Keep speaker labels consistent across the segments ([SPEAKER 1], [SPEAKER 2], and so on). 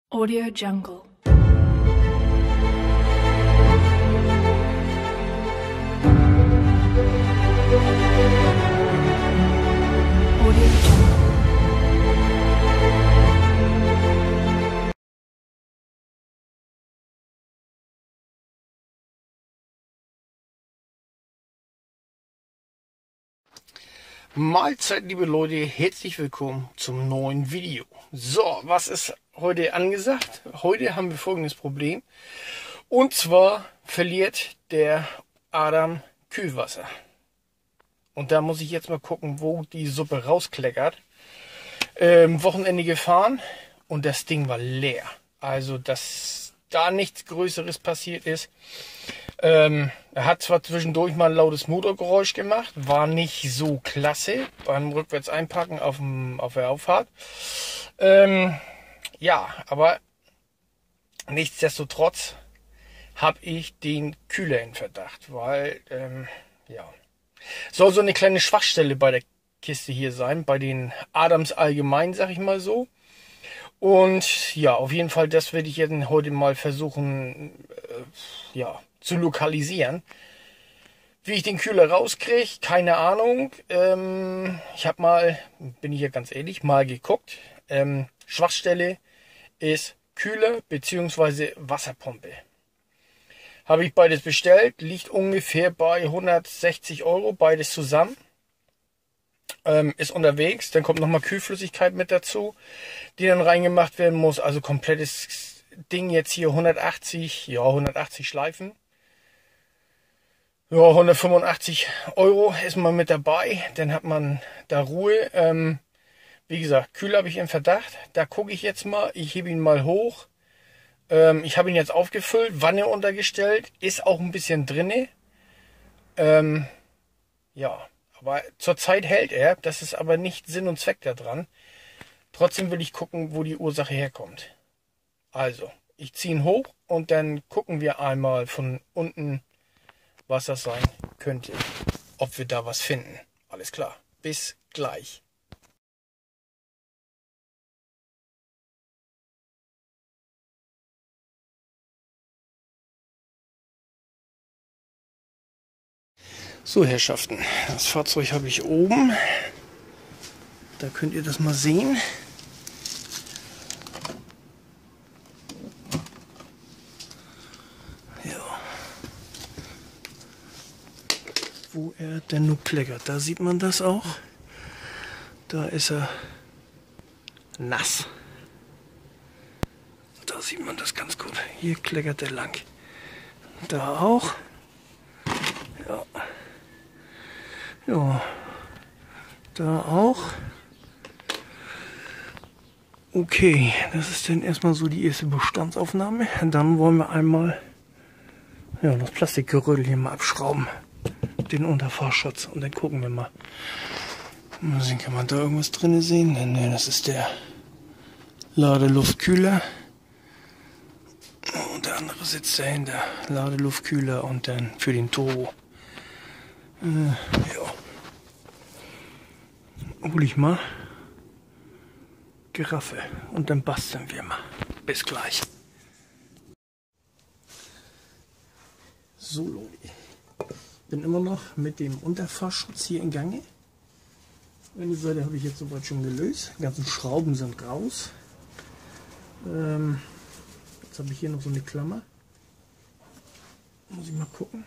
[SPEAKER 1] Audio Jungle. Audio Jungle.
[SPEAKER 2] Mahlzeit, liebe Leute, herzlich willkommen zum neuen Video. So, was ist heute angesagt? Heute haben wir folgendes Problem. Und zwar verliert der Adam Kühlwasser. Und da muss ich jetzt mal gucken, wo die Suppe rauskleckert. Wochenende gefahren und das Ding war leer. Also, dass da nichts Größeres passiert ist. Er hat zwar zwischendurch mal ein lautes Motorgeräusch gemacht, war nicht so klasse beim rückwärts einpacken auf der Auffahrt. Ja, aber nichtsdestotrotz habe ich den Kühler in Verdacht, weil ja, soll so eine kleine Schwachstelle bei der Kiste hier sein, bei den Adams allgemein, sag ich mal so. Und ja, auf jeden Fall, das werde ich jetzt heute mal versuchen, ja, zu lokalisieren. Wie ich den Kühler rauskriege, keine Ahnung. Ich habe mal, bin ich ja ganz ehrlich, mal geguckt. Schwachstelle ist Kühler bzw. Wasserpumpe. Habe ich beides bestellt, liegt ungefähr bei 160 Euro, beides zusammen. Ist unterwegs, dann kommt nochmal Kühlflüssigkeit mit dazu, die dann reingemacht werden muss. Also komplettes Ding jetzt hier 180, ja 180 Schleifen. Ja, 185 Euro ist man mit dabei, dann hat man da Ruhe. Wie gesagt, Kühler habe ich im Verdacht, da gucke ich jetzt mal, ich hebe ihn mal hoch. Ich habe ihn jetzt aufgefüllt, Wanne untergestellt, ist auch ein bisschen drinne. Ja, aber zurzeit hält er, das ist aber nicht Sinn und Zweck da dran. Trotzdem will ich gucken, wo die Ursache herkommt. Also, ich ziehe ihn hoch und dann gucken wir einmal von unten, was das sein könnte. Ob wir da was finden. Alles klar. Bis gleich. So, Herrschaften, das Fahrzeug habe ich oben. Da könnt ihr das mal sehen. Ja. Wo er denn nur kleckert, da sieht man das auch. Da ist er nass. Da sieht man das ganz gut. Hier kleckert er lang. Da auch. Ja. Ja. Da auch. Okay, das ist dann erstmal so die erste Bestandsaufnahme. Dann wollen wir einmal ja, das Plastikgerödel hier mal abschrauben. Den Unterfahrschutz. Und dann gucken wir mal. Mal sehen, kann man da irgendwas drin sehen? Ne, das ist der Ladeluftkühler. Und der andere sitzt dahinter. Ladeluftkühler und dann für den Turbo. Ja. Hol ich mal Giraffe und dann basteln wir mal. Bis gleich. So Leute, bin immer noch mit dem Unterfahrschutz hier in Gange. Eine Seite habe ich jetzt soweit schon gelöst. Die ganzen Schrauben sind raus. Jetzt habe ich hier noch so eine Klammer. Muss ich mal gucken.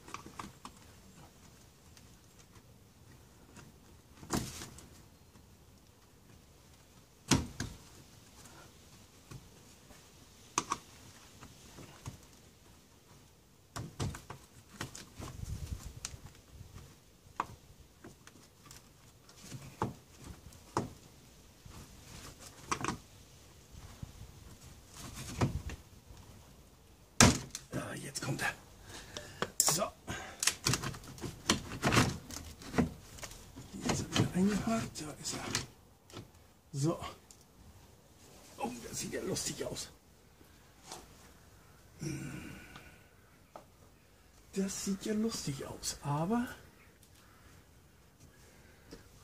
[SPEAKER 2] Jetzt kommt er. So. Jetzt habe ich eingehakt. Da ist er. So. Oh, das sieht ja lustig aus. Das sieht ja lustig aus. Aber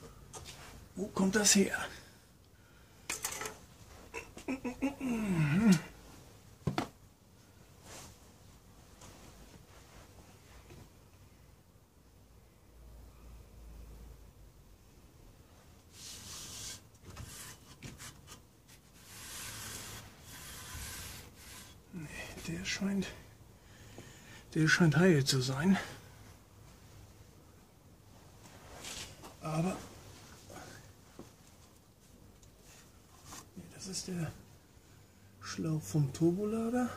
[SPEAKER 2] wo kommt das her? Der scheint heil zu sein. Aber nee, das ist der Schlauch vom Turbolader.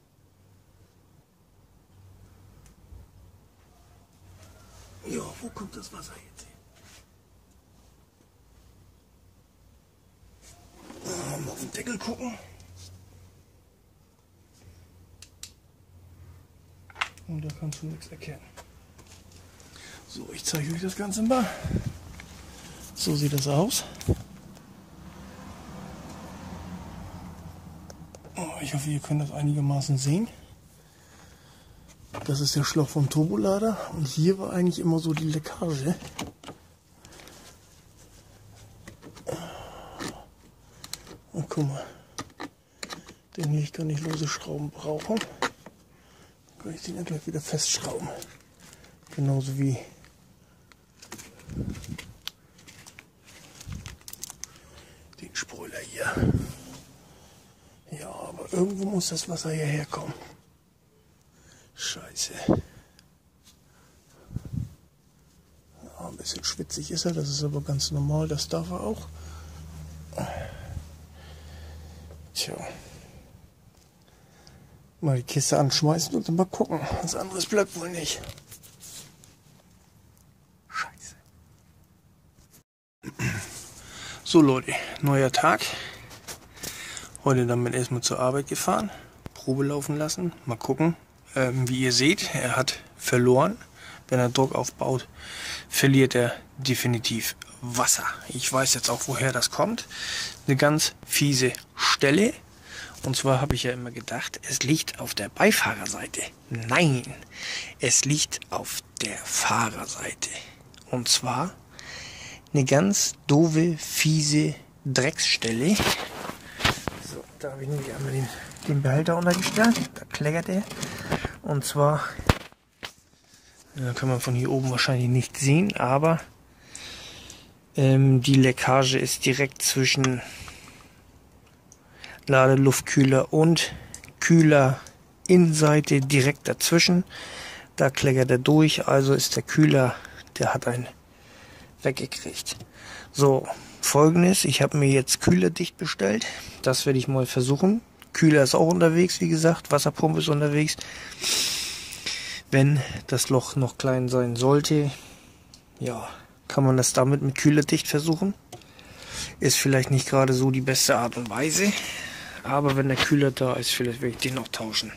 [SPEAKER 2] Ja, wo kommt das Wasser jetzt hin? Mal auf den Deckel gucken. Und da kannst du nichts erkennen. So, ich zeige euch das Ganze mal. So sieht das aus. Oh, ich hoffe, ihr könnt das einigermaßen sehen. Das ist der Schlauch vom Turbolader und hier war eigentlich immer so die Leckage. Und guck mal, den hier, ich kann nicht lose Schrauben brauchen. Dann kann ich den ja gleich wieder festschrauben. Genauso wie den Spoiler hier. Ja, aber irgendwo muss das Wasser hierher kommen. Scheiße. Ja, ein bisschen schwitzig ist er, das ist aber ganz normal, das darf er auch. Tja. Mal die Kiste anschmeißen und dann mal gucken. Was anderes bleibt wohl nicht. Scheiße. So Leute, neuer Tag. Heute damit erstmal zur Arbeit gefahren. Probe laufen lassen. Mal gucken. Wie ihr seht, er hat verloren. Wenn er Druck aufbaut, verliert er definitiv Wasser. Ich weiß jetzt auch, woher das kommt. Eine ganz fiese Stelle. Und zwar habe ich ja immer gedacht, es liegt auf der Beifahrerseite. Nein, es liegt auf der Fahrerseite. Und zwar eine ganz doofe, fiese Drecksstelle. So, da habe ich nämlich einmal den Behälter untergestellt. Da kleckert er. Und zwar, da kann man von hier oben wahrscheinlich nicht sehen, aber die Leckage ist direkt zwischen Ladeluftkühler und Kühler Innenseite direkt dazwischen. Da kleckert er durch, also ist der Kühler, der hat einen weggekriegt. So, Folgendes, ich habe mir jetzt kühlerdicht bestellt. Das werde ich mal versuchen. Kühler ist auch unterwegs, wie gesagt, Wasserpumpe ist unterwegs. Wenn das Loch noch klein sein sollte, ja, kann man das damit mit kühlerdicht versuchen. Ist vielleicht nicht gerade so die beste Art und Weise, aber wenn der Kühler da ist, vielleicht werde ich den noch tauschen.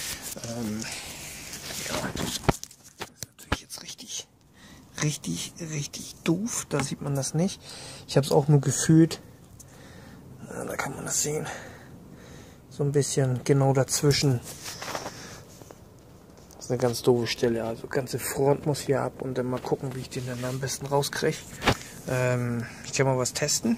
[SPEAKER 2] Ja, das ist natürlich jetzt richtig doof, da sieht man das nicht. Ich habe es auch nur gefühlt, da kann man das sehen. So ein bisschen genau dazwischen. Das ist eine ganz doofe Stelle. Also ganze Front muss hier ab und dann mal gucken, wie ich den dann am besten rauskriege. Ich kann mal was testen.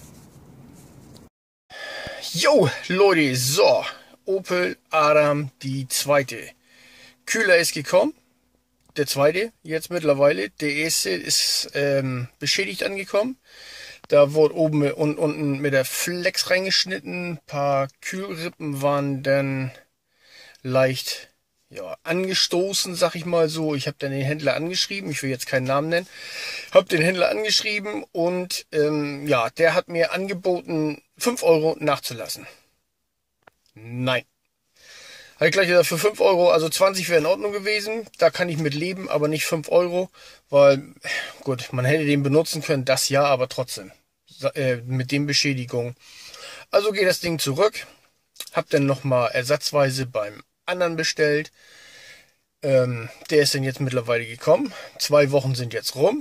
[SPEAKER 2] Jo, Leute, so. Opel Adam, die zweite. Kühler ist gekommen. Der zweite, jetzt mittlerweile. Der erste ist beschädigt angekommen. Da wurde oben und unten mit der Flex reingeschnitten. Ein paar Kühlrippen waren dann leicht angestoßen, sag ich mal so. Ich habe dann den Händler angeschrieben. Ich will jetzt keinen Namen nennen. Habe den Händler angeschrieben und der hat mir angeboten, 5 Euro nachzulassen. Nein. Habe ich gleich gesagt, für 5 Euro, also 20 wäre in Ordnung gewesen. Da kann ich mit leben, aber nicht 5 Euro. Weil, gut, man hätte den benutzen können, das ja, aber trotzdem. Mit den Beschädigungen. Also geht das Ding zurück. Hab dann nochmal ersatzweise beim anderen bestellt. Der ist dann jetzt mittlerweile gekommen. 2 Wochen sind jetzt rum.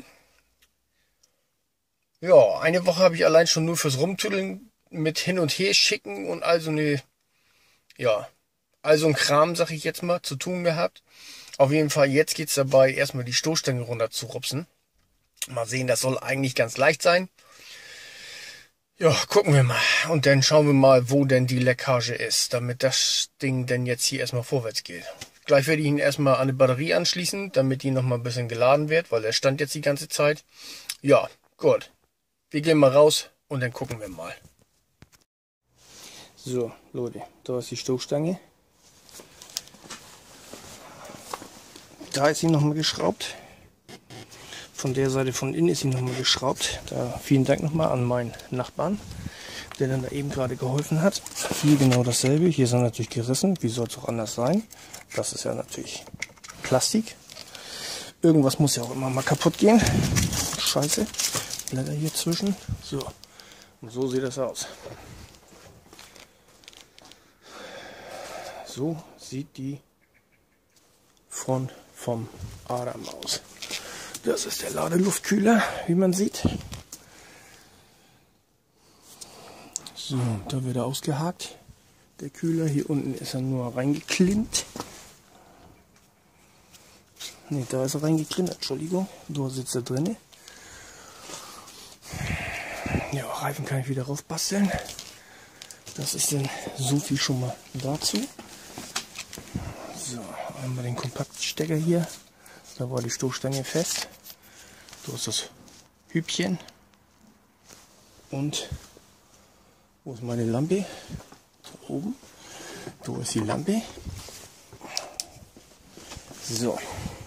[SPEAKER 2] Ja, eine Woche habe ich allein schon nur fürs Rumtüdeln mit hin und her schicken und also ein Kram, sag ich jetzt mal, zu tun gehabt. Auf jeden Fall, jetzt geht's dabei, erstmal die Stoßstange runter zu rupsen. Mal sehen, das soll eigentlich ganz leicht sein. Ja, gucken wir mal. Und dann schauen wir mal, wo denn die Leckage ist, damit das Ding denn jetzt hier erstmal vorwärts geht. Gleich werde ich ihn erstmal an eine Batterie anschließen, damit die nochmal ein bisschen geladen wird, weil er stand jetzt die ganze Zeit. Ja, gut. Wir gehen mal raus und dann gucken wir mal. So, Leute, da ist die Stoßstange. Da ist sie nochmal geschraubt. Von der Seite von innen ist sie nochmal geschraubt. Da vielen Dank nochmal an meinen Nachbarn, der dann da eben gerade geholfen hat. Hier genau dasselbe. Hier ist er natürlich gerissen. Wie soll es auch anders sein? Das ist ja natürlich Plastik. Irgendwas muss ja auch immer mal kaputt gehen. Scheiße. Blätter hier zwischen. So. Und so sieht das aus. So sieht die Front vom Adam aus. Das ist der Ladeluftkühler, wie man sieht. So, da wird er ausgehakt. Der Kühler, hier unten ist er nur reingeklimmt. Ne, da ist er reingeklimmt, Entschuldigung. Da sitzt er drin. Ja, Reifen kann ich wieder raufbasteln. Das ist dann so viel schon mal dazu. So, einmal den Kompaktstecker hier. Da war die Stoßstange fest. Da ist das Hübchen. Und wo ist meine Lampe? Da oben. Da ist die Lampe. So.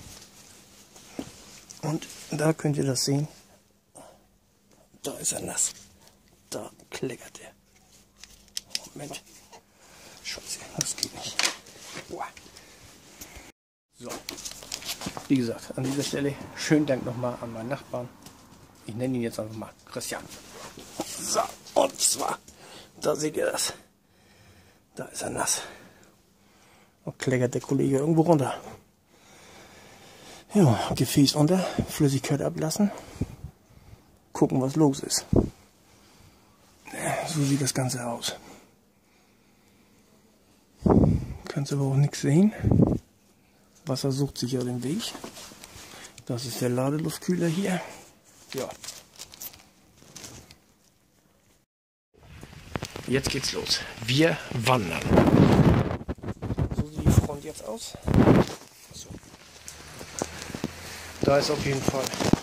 [SPEAKER 2] Und da könnt ihr das sehen. Da ist er nass. Da kleckert er. Moment. Scheiße, das geht nicht. Boah. So. Wie gesagt, an dieser Stelle schönen Dank nochmal an meinen Nachbarn. Ich nenne ihn jetzt einfach mal Christian. So, und zwar, da seht ihr das. Da ist er nass. Und kleckert der Kollege irgendwo runter. Ja, Gefäß unter, Flüssigkeit ablassen. Gucken, was los ist. Ja, so sieht das Ganze aus. Kannst aber auch nichts sehen. Wasser sucht sich ja den Weg. Das ist der Ladeluftkühler hier. Ja. Jetzt geht's los. Wir wandern. So sieht die Front jetzt aus. So. Da ist auf jeden Fall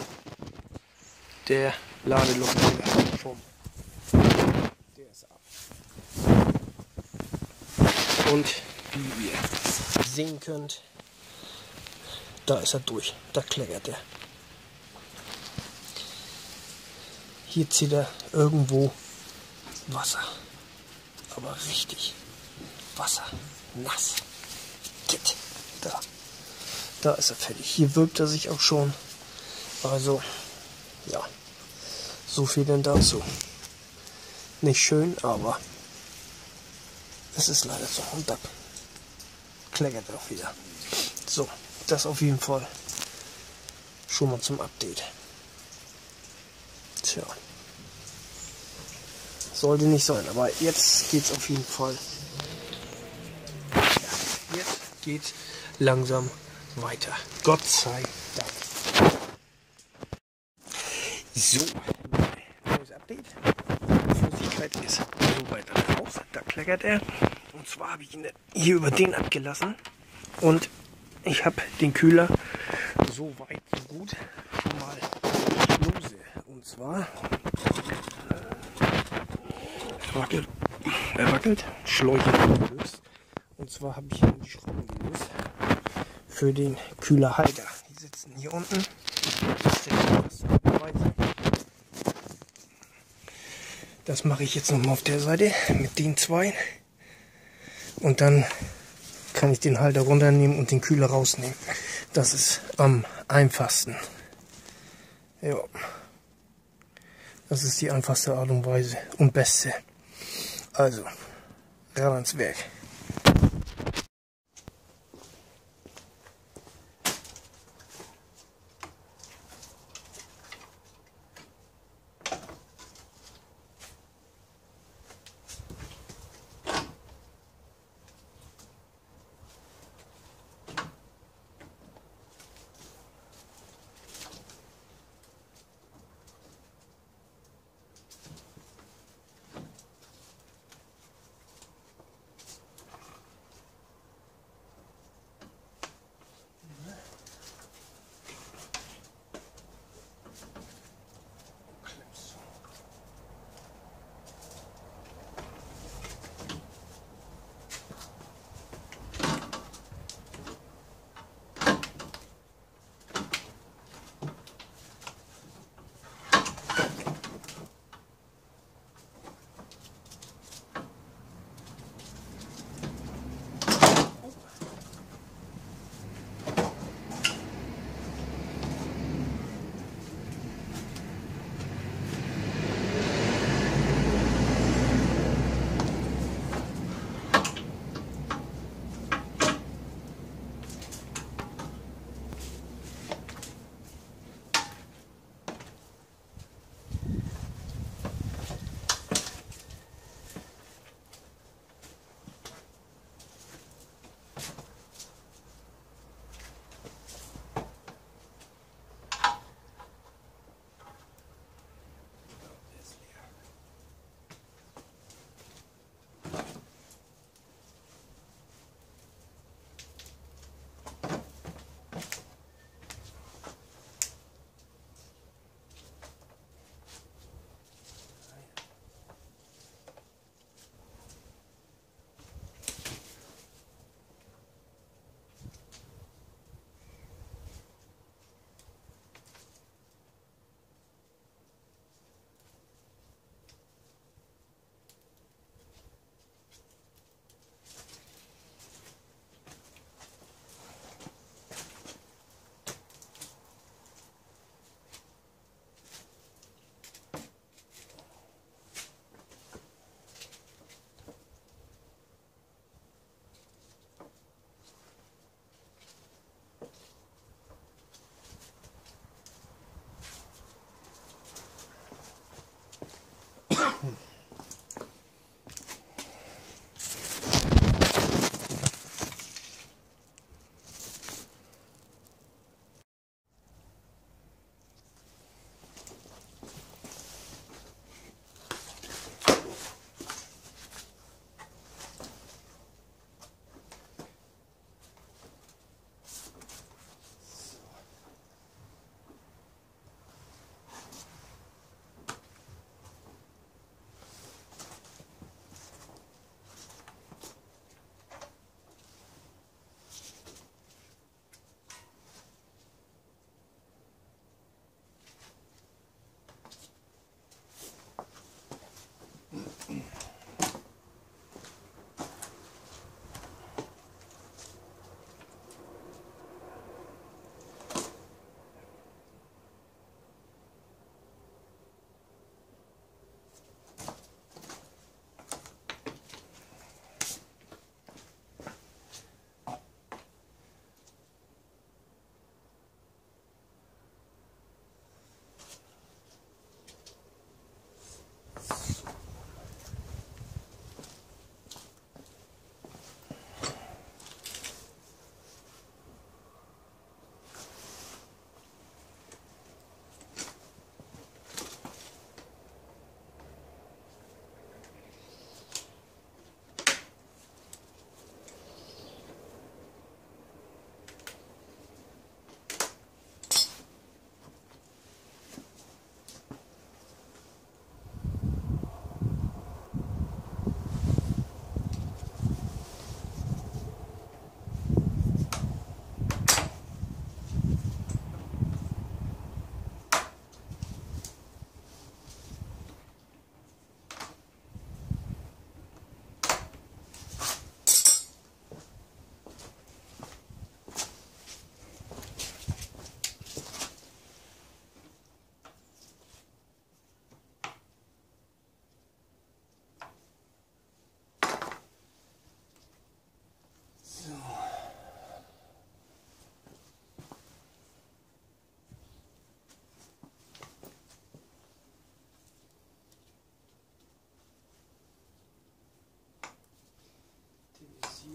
[SPEAKER 2] der Ladeluftkühler vom. Der ist ab. Und wie ihr sehen könnt, da ist er durch. Da kleckert er. Hier zieht er irgendwo Wasser. Aber richtig Wasser. Nass. Geht. Da. Da ist er fertig. Hier wirkt er sich auch schon. Also, ja. So viel denn dazu. Nicht schön, aber es ist leider so. Und da kleckert er auch wieder. So, das auf jeden Fall schon mal zum Update. Tja. Sollte nicht sein, aber jetzt geht es auf jeden Fall. Ja, jetzt geht langsam weiter. Gott sei Dank. So, neues Update. Die Flüssigkeit ist so weit raus. Da kleckert er. Und zwar habe ich ihn hier über den abgelassen. Und ich habe den Kühler so weit, so gut schon mal lose. Und zwar er wackelt, Schläuche gelöst. Und zwar habe ich hier die Schrauben gelöst für den Kühlerhalter. Die sitzen hier unten. Das mache ich jetzt nochmal auf der Seite mit den zwei. Und dann kann ich den Halter runternehmen und den Kühler rausnehmen. Das ist am einfachsten. Ja. Das ist die einfachste Art und Weise und beste. Also, ran ans Werk.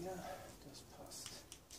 [SPEAKER 2] das passt.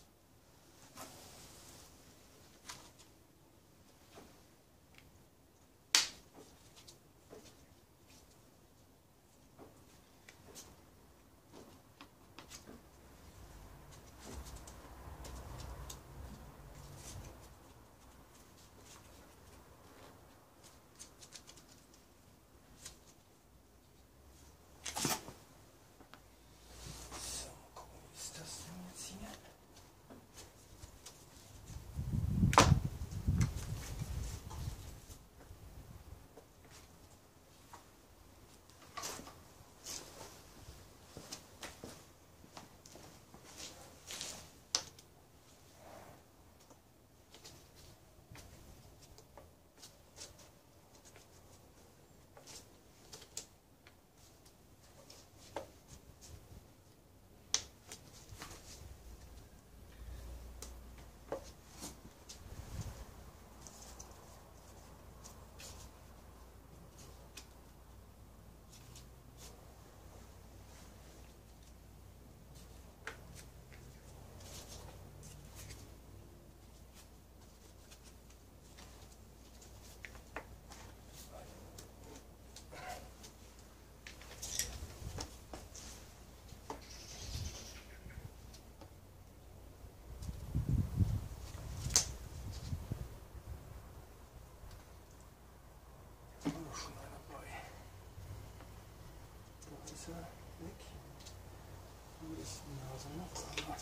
[SPEAKER 2] Weg. Wo ist die Nase noch?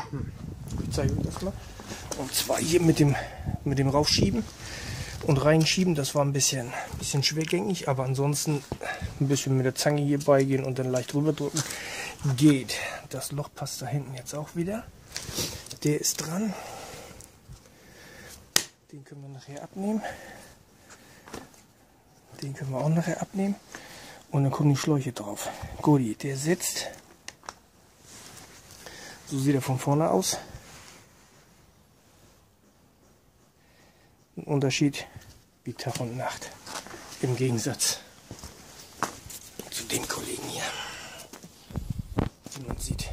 [SPEAKER 2] Ich zeige euch das mal. Und zwar hier mit dem Raufschieben und Reinschieben. Das war ein bisschen schwergängig, aber ansonsten ein bisschen mit der Zange hier beigehen und dann leicht rüberdrücken. Geht. Das Loch passt da hinten jetzt auch wieder. Der ist dran. Den können wir nachher abnehmen. Den können wir auch nachher abnehmen. Und dann kommen die Schläuche drauf. Gut, der sitzt. So sieht er von vorne aus. Ein Unterschied wie Tag und Nacht. Im Gegensatz zu dem Kollegen hier. Wie man sieht.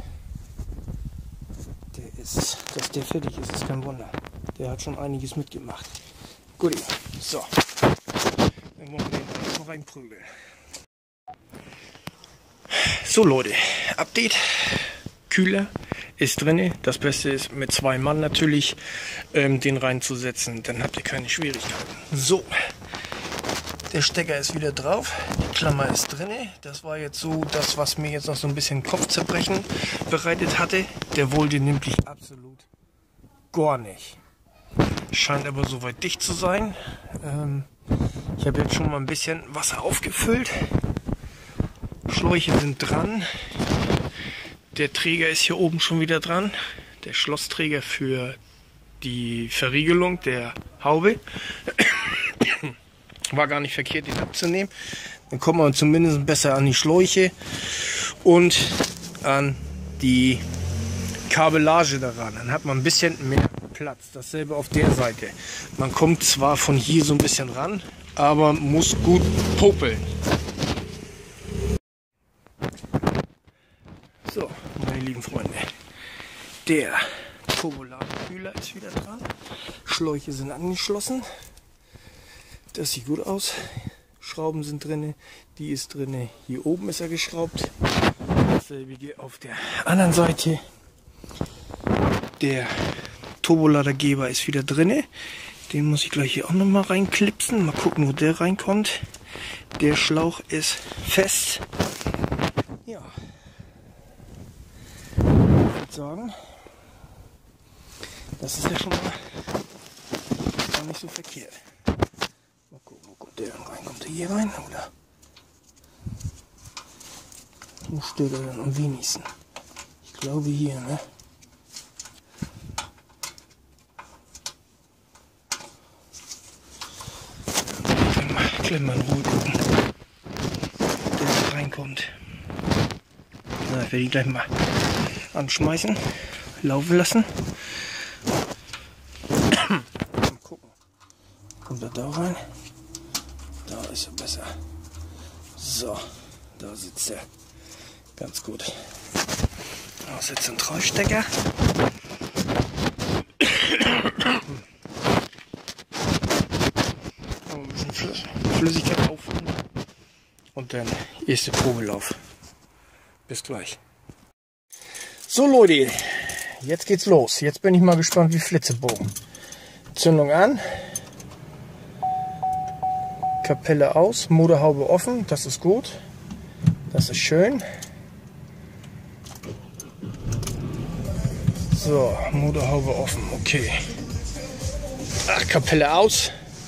[SPEAKER 2] Dass der fertig ist kein Wunder. Der hat schon einiges mitgemacht. Gut, so. Dann wollen wir den erstmal reinprügeln. So Leute, Update. Kühler ist drin. Das Beste ist mit 2 Mann natürlich den reinzusetzen. Dann habt ihr keine Schwierigkeiten. So, der Stecker ist wieder drauf. Die Klammer ist drin. Das war jetzt so das, was mir jetzt noch so ein bisschen Kopfzerbrechen bereitet hatte. Der wollte nämlich absolut gar nicht. Scheint aber soweit dicht zu sein. Ich habe jetzt schon mal ein bisschen Wasser aufgefüllt. Schläuche sind dran. Der Träger ist hier oben schon wieder dran. Der Schlossträger für die Verriegelung der Haube. War gar nicht verkehrt, den abzunehmen. Dann kommt man zumindest besser an die Schläuche und an die Kabellage daran. Dann hat man ein bisschen mehr Platz. Dasselbe auf der Seite. Man kommt zwar von hier so ein bisschen ran, aber muss gut popeln. So, meine lieben Freunde, der Turboladenkühler ist wieder dran. Schläuche sind angeschlossen. Das sieht gut aus. Schrauben sind drin. Die ist drin. Hier oben ist er geschraubt. Dasselbe auf der anderen Seite. Der Turboladergeber ist wieder drin. Den muss ich gleich hier auch noch mal reinklipsen. Mal gucken, wo der reinkommt. Der Schlauch ist fest. Ja. Ich würde sagen, das ist ja schon mal gar nicht so verkehrt. Mal gucken, wo kommt der dann rein? Kommt der hier rein? Oder wo steht er dann am wenigsten? Ich glaube hier, ne? Können wir in Ruhe gucken, ob der da reinkommt. So, ich werde die gleich mal anschmeißen, laufen lassen. Mal gucken. Kommt er da rein? Da ist er besser. So, da sitzt er. Ganz gut. Da ist der Zentralstecker. Ein bisschen Flüssigkeit auffüllen. Und dann erste Probelauf. Bis gleich. So Leute, jetzt geht's los. Jetzt bin ich mal gespannt wie Flitzebogen. Zündung an. Kapelle aus, Motorhaube offen, das ist gut. Das ist schön. So, Motorhaube offen, okay. Ach, Kapelle aus.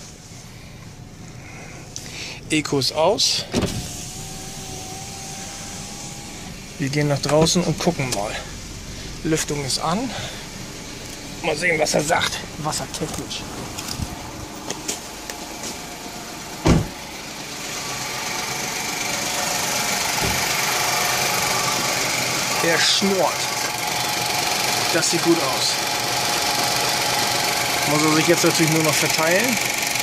[SPEAKER 2] Eco ist aus. Wir gehen nach draußen und gucken mal. Lüftung ist an. Mal sehen, was er sagt. Wassertechnisch. Er schnurrt. Das sieht gut aus. Muss er sich jetzt natürlich nur noch verteilen.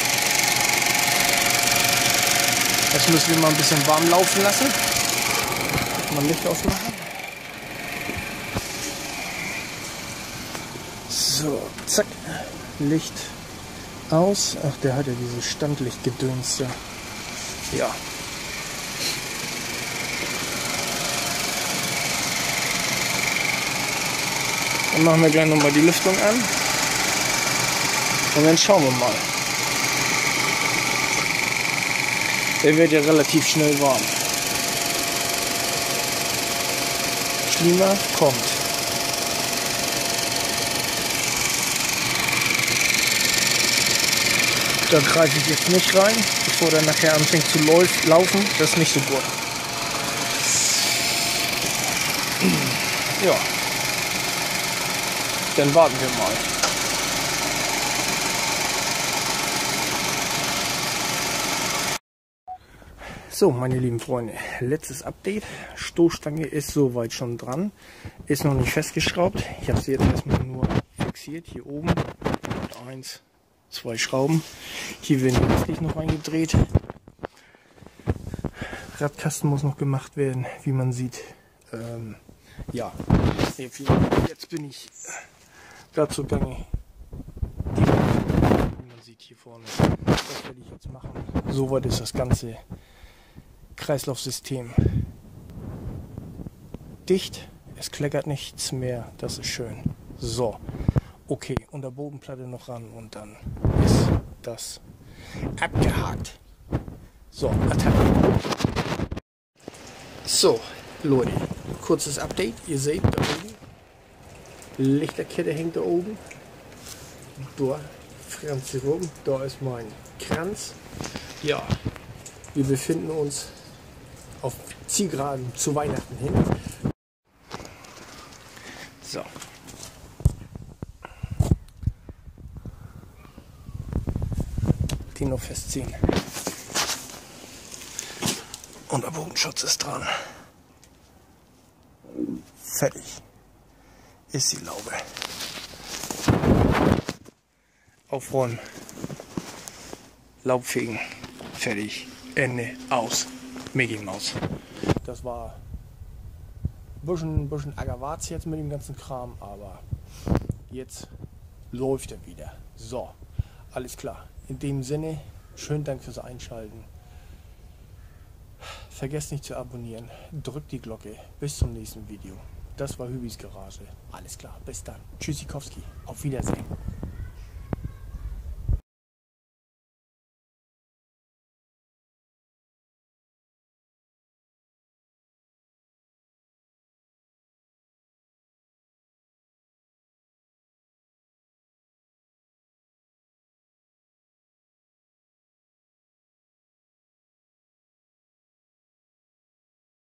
[SPEAKER 2] Das müssen wir mal ein bisschen warm laufen lassen. Mal Licht ausmachen. So, zack. Licht aus. Ach, der hat ja dieses Standlichtgedöns da. Ja. Dann machen wir gleich nochmal die Lüftung an. Und dann schauen wir mal. Der wird ja relativ schnell warm. Klima kommt. Da greife ich jetzt nicht rein, bevor der nachher anfängt zu laufen. Das ist nicht so gut. Ja. Dann warten wir mal. So, meine lieben Freunde, letztes Update. Stoßstange ist soweit schon dran. Ist noch nicht festgeschraubt. Ich habe sie jetzt erstmal nur fixiert. Hier oben. Und 1, 2 Schrauben. Hier werden die restlich noch eingedreht. Radkasten muss noch gemacht werden, wie man sieht. Ja, jetzt bin ich dazu gegangen. Wie man sieht hier vorne. Das werde ich jetzt machen. Soweit ist das ganze Kreislaufsystem dicht. Es kleckert nichts mehr. Das ist schön. So, okay, und der Bodenplatte noch ran und dann ist das abgehakt. So, Attacke. So, Leute, kurzes Update. Ihr seht da oben, Lichterkette hängt da oben. Da franz rum. Da ist mein Kranz. Ja, wir befinden uns auf Zielgeraden zu Weihnachten hin. So. Die noch festziehen. Und der Bodenschutz ist dran. Fertig. Ist die Laube. Aufräumen. Laubfegen. Fertig. Ende. Aus. Mickey Maus. Das war ein bisschen Agerwarz jetzt mit dem ganzen Kram, aber jetzt läuft er wieder. So, alles klar. In dem Sinne, schönen Dank fürs Einschalten. Vergesst nicht zu abonnieren. Drückt die Glocke. Bis zum nächsten Video. Das war Hübis Garage. Alles klar, bis dann. Tschüssikowski. Auf Wiedersehen.